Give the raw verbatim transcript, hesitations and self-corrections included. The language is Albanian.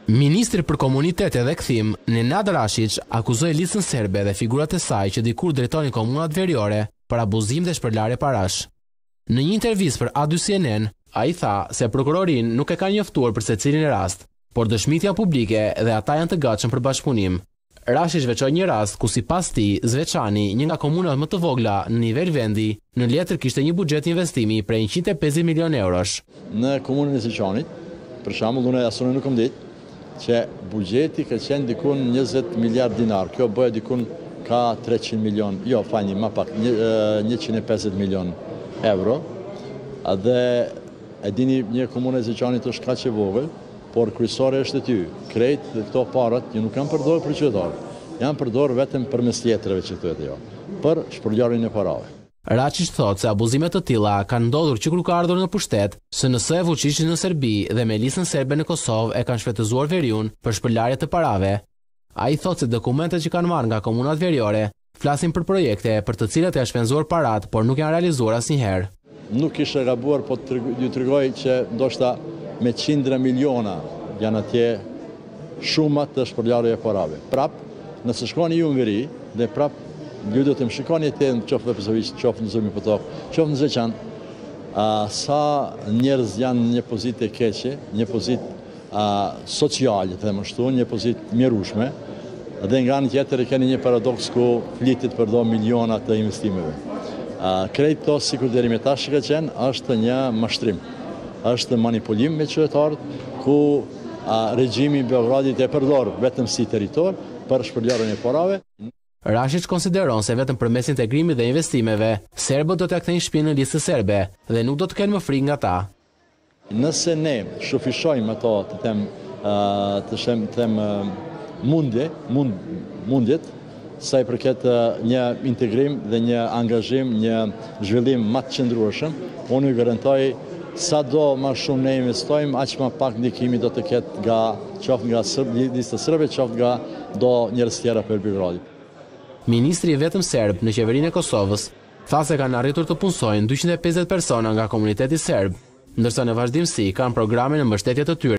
Ministri për Komunitete dhe Kthim, Nenad Rashić, akuzoi Lisën serbe dhe figurat e saj që dikur drejtonin komunat veriore për abuzim dhe shpërlarje parash. Në një intervistë për A dy C N N, ai tha se prokurorin nuk e ka njoftuar për secilin rast, por dëshmitë janë publike dhe ata janë të gatshëm për bashkëpunim. Rashić veçoi një rast ku sipas tij Zveçani, një nga komunat më të vogla në nivel vendi, në letër kishte një buxhet investimi prej njëqind e pesëdhjetë milionë eurosh. Në komunën e Zveçanit, për shembull, unë asnjë nuk kam ditë që buxheti ka qenë dikun njëzet miliard dinar. Kjo bëhet dikun ka treqind milion, jo, fani, ma pak, njëqind e pesëdhjetë milion euro. Dhe e dini, një komunë e Zveçanit është kaq e vogël, por kryesori është e ty. Krejt dhe këto parat, ju nuk kanë përdorur për qytetarët, janë përdorur vetëm përmes letrave që thuhet jo, për shpërngjarjen e parave. Rashić thot se abuzimet të tilla kanë ndodhur që kur ka ardhur në pushtet, S N S e Vučić në Serbi dhe me Lisën serbe në Kosovë e kanë shfrytëzuar veriun për shpërlarje të parave. Ai thot se dokumentet që kanë marrë nga komunat veriore flasin për projekte për të cilat janë shpenzuar parat, por nuk janë realizuar asnjëherë. Nuk ishte gabuar, po ju tregoj që ndoshta me qindra miliona janë atje shuma të shpërlarjeve parave. Prap, nëse shkoni ju në veri dhe prap ju do të më shikoni e të në qofë dhe Pëzovic, qofë në Zëmi Potok, qofë në Zveçan, sa njerëz janë një pozit e keqe, një pozit sociale, të më shtu, një pozit mjerushme, dhe nga në tjetër e keni një paradoks ku flitit për do miliona të investimeve. Krejt to, si kur deri me tash që ka qenë, është një mashtrim, është manipulim me qytetarët, ku regjimi Beogradit e përdor vetëm si territor për shpërlarjen e parave. Rashić konsideron se vetëm përmes integrimit dhe investimeve, serbët do t'ia kthejnë shtëpinë në listë serbe dhe nuk do të kenë më frikë nga ta. Nëse ne shufishojmë ato të them të them, them mundje, mund, mundjet, sa i përket një integrim dhe një angazhim, një zhvillim më të qëndrueshëm, unë ju garantoj sa do më shumë ne investojmë, aq më pak ndikimi do të ketë nga qoftë nga lista serbe, qoftë nga do njerëz tjera për Beogradit. Ministri i vetëm serb në qeverinë e Kosovës tha se kanë arritur të punsojnë dyqind e pesëdhjetë persona nga komuniteti serb, ndërsa në vazhdimsi kanë programe në mbështetje të tyre.